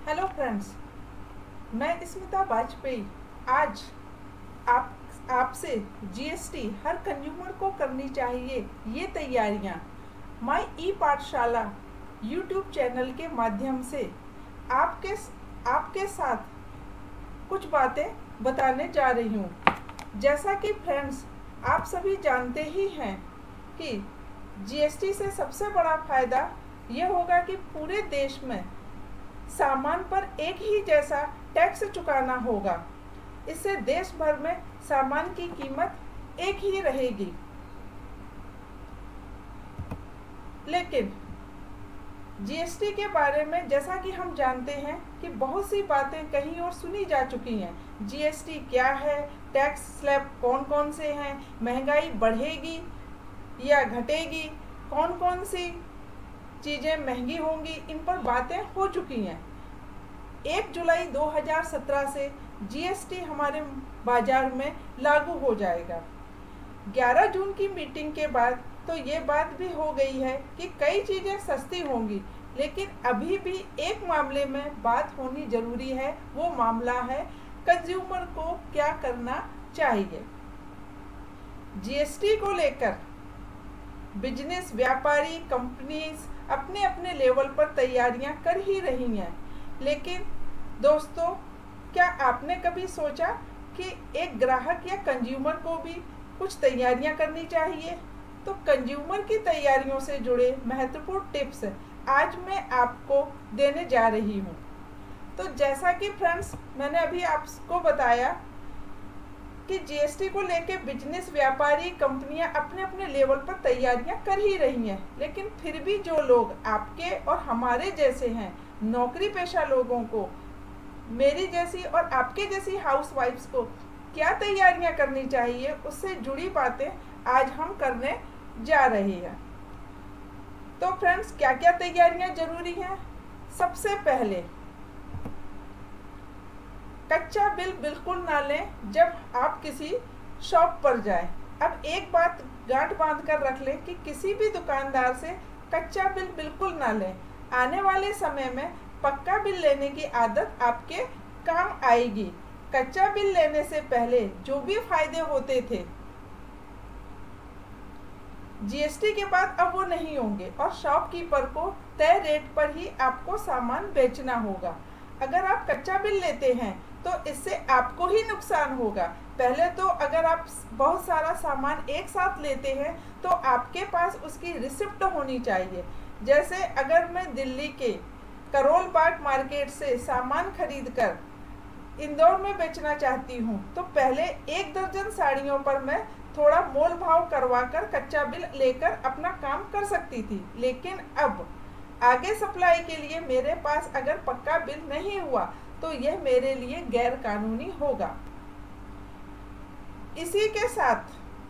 Hello friends, मैं स्मिता वाजपेयी आज आपसे जीएसटी हर कंज्यूमर को करनी चाहिए ये तैयारियां माई ई पाठशाला यूट्यूब चैनल के माध्यम से आपके आपके साथ कुछ बातें बताने जा रही हूँ। जैसा कि फ्रेंड्स आप सभी जानते ही हैं कि जीएसटी से सबसे बड़ा फ़ायदा ये होगा कि पूरे देश में सामान पर एक ही जैसा टैक्स चुकाना होगा। इससे देश भर में सामान की कीमत एक ही रहेगी। लेकिन जीएसटी के बारे में जैसा कि हम जानते हैं कि बहुत सी बातें कहीं और सुनी जा चुकी हैं। जीएसटी क्या है, टैक्स स्लैब कौन कौन से हैं, महंगाई बढ़ेगी या घटेगी, कौन कौन सी चीज़ें महंगी होंगी, इन पर बातें हो चुकी हैं। 1 जुलाई 2017 से जीएसटी हमारे बाज़ार में लागू हो जाएगा। 11 जून की मीटिंग के बाद तो ये बात भी हो गई है कि कई चीज़ें सस्ती होंगी, लेकिन अभी भी एक मामले में बात होनी ज़रूरी है। वो मामला है कंज्यूमर को क्या करना चाहिए। जीएसटी को लेकर बिजनेस, व्यापारी, कंपनीज अपने अपने लेवल पर तैयारियां कर ही रही हैं। लेकिन दोस्तों, क्या आपने कभी सोचा कि एक ग्राहक या कंज्यूमर को भी कुछ तैयारियां करनी चाहिए? तो कंज्यूमर की तैयारियों से जुड़े महत्वपूर्ण टिप्स आज मैं आपको देने जा रही हूं। तो जैसा कि फ्रेंड्स मैंने अभी आपको बताया कि जीएसटी को लेके बिजनेस, व्यापारी, कंपनियां अपने अपने लेवल पर तैयारियां कर ही रही हैं। लेकिन फिर भी जो लोग आपके और हमारे जैसे हैं, नौकरी पेशा लोगों को, मेरी जैसी और आपके जैसी हाउसवाइफ्स को क्या तैयारियां करनी चाहिए, उससे जुड़ी बातें आज हम करने जा रहे हैं। तो फ्रेंड्स, क्या क्या तैयारियां जरूरी हैं? सबसे पहले कच्चा बिल बिल्कुल ना लें जब आप किसी शॉप पर जाएं। अब एक बात गांठ बांध कर रख लें कि किसी भी दुकानदार से कच्चा बिल बिल्कुल ना लें। आने वाले समय में पक्का बिल लेने की आदत आपके काम आएगी। कच्चा बिल लेने से पहले जो भी फायदे होते थे जीएसटी के बाद अब वो नहीं होंगे और शॉपकीपर को तय रेट पर ही आपको सामान बेचना होगा। अगर आप कच्चा बिल लेते हैं तो इससे आपको ही नुकसान होगा। पहले तो अगर आप बहुत सारा सामान एक साथ लेते हैं तो आपके पास उसकी रिसिप्ट होनी चाहिए। जैसे अगर मैं दिल्ली के करोल बाग मार्केट से सामान खरीदकर इंदौर में बेचना चाहती हूँ तो पहले 1 दर्जन साड़ियों पर मैं थोड़ा मोल भाव करवाकर कच्चा बिल लेकर अपना काम कर सकती थी। लेकिन अब आगे सप्लाई के लिए मेरे पास अगर पक्का बिल नहीं हुआ तो यह मेरे लिए गैर कानूनी होगा। इसी के साथ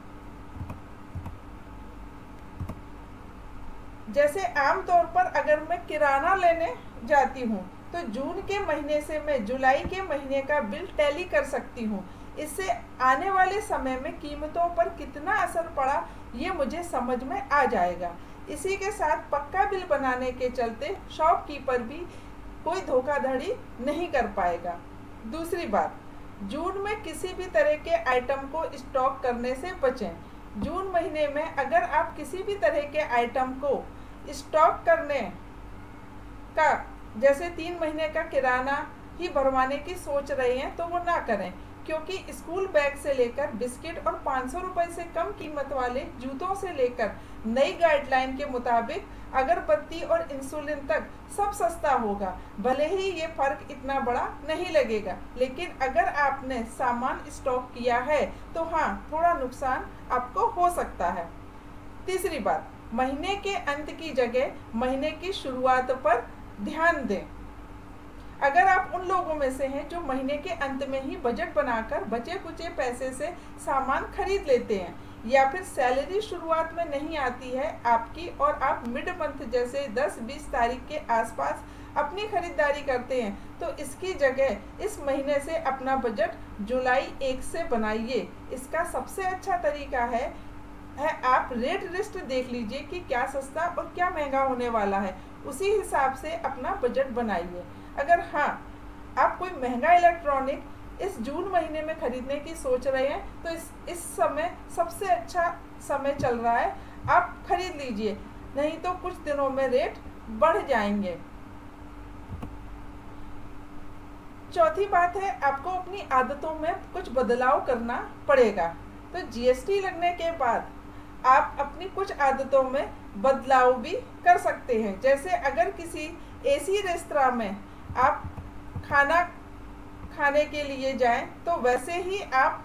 जैसे आमतौर पर अगर मैं किराना लेने जाती हूँ तो जून के महीने से मैं जुलाई के महीने का बिल टैली कर सकती हूँ। इससे आने वाले समय में कीमतों पर कितना असर पड़ा ये मुझे समझ में आ जाएगा। इसी के साथ पक्का बिल बनाने के चलते शॉपकीपर भी कोई धोखाधड़ी नहीं कर पाएगा। दूसरी बात, जून में किसी भी तरह के आइटम को स्टॉक करने से बचें। जून महीने में अगर आप किसी भी तरह के आइटम को स्टॉक करने का, जैसे 3 महीने का किराना ही भरवाने की सोच रहे हैं तो वो ना करें, क्योंकि स्कूल बैग से लेकर बिस्किट और 500 रुपये से कम कीमत वाले जूतों से लेकर नई गाइडलाइन के मुताबिक अगरबत्ती और इंसुलिन तक सब सस्ता होगा। भले ही ये फर्क इतना बड़ा नहीं लगेगा, लेकिन अगर आपने सामान स्टॉक किया है तो हाँ, थोड़ा नुकसान आपको हो सकता है। तीसरी बात, महीने के अंत की जगह महीने की शुरुआत पर ध्यान दें। अगर आप उन लोगों में से हैं जो महीने के अंत में ही बजट बनाकर बचे कुचे पैसे से सामान खरीद लेते हैं, या फिर सैलरी शुरुआत में नहीं आती है आपकी और आप मिड मंथ जैसे 10-20 तारीख के आसपास अपनी खरीदारी करते हैं, तो इसकी जगह इस महीने से अपना बजट जुलाई 1 से बनाइए। इसका सबसे अच्छा तरीका है आप रेट लिस्ट देख लीजिए कि क्या सस्ता और क्या महंगा होने वाला है, उसी हिसाब से अपना बजट बनाइए। अगर हाँ आप कोई महंगा इलेक्ट्रॉनिक इस जून महीने में खरीदने की सोच रहे हैं तो इस समय सबसे अच्छा समय चल रहा है, आप खरीद लीजिए, नहीं तो कुछ दिनों में रेट बढ़ जाएंगे। चौथी बात है, आपको अपनी आदतों में कुछ बदलाव करना पड़ेगा। तो जीएसटी लगने के बाद आप अपनी कुछ आदतों में बदलाव भी कर सकते हैं। जैसे अगर किसी एसी रेस्तरां में आप खाना खाने के लिए जाएं तो वैसे ही आप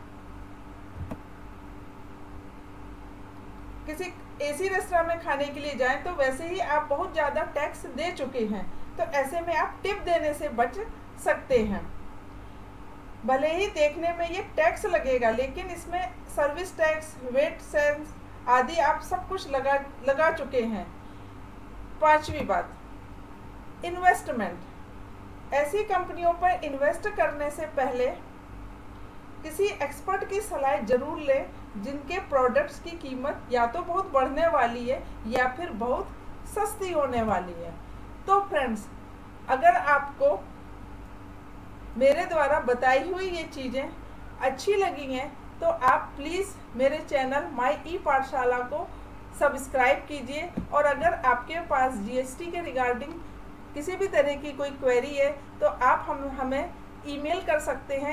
किसी एसी रेस्तरां में खाने के लिए जाएं तो वैसे ही आप बहुत ज़्यादा टैक्स दे चुके हैं, तो ऐसे में आप टिप देने से बच सकते हैं। भले ही देखने में ये टैक्स लगेगा, लेकिन इसमें सर्विस टैक्स, वेट सेस आदि आप सब कुछ लगा चुके हैं। पांचवी बात, इन्वेस्टमेंट। ऐसी कंपनियों पर इन्वेस्ट करने से पहले किसी एक्सपर्ट की सलाह जरूर लें जिनके प्रोडक्ट्स की कीमत या तो बहुत बढ़ने वाली है या फिर बहुत सस्ती होने वाली है। तो फ्रेंड्स, अगर आपको मेरे द्वारा बताई हुई ये चीज़ें अच्छी लगी हैं तो आप प्लीज़ मेरे चैनल माई ई पाठशाला को सब्सक्राइब कीजिए। और अगर आपके पास जीएसटी के रिगार्डिंग किसी भी तरह की कोई क्वेरी है तो आप हमें ईमेल कर सकते हैं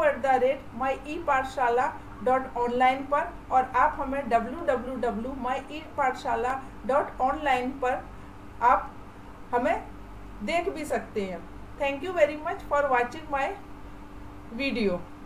info@myepathshala.online पर, और आप हमें www.myepathshala.online पर आप हमें देख भी सकते हैं। Thank you very much for watching my video.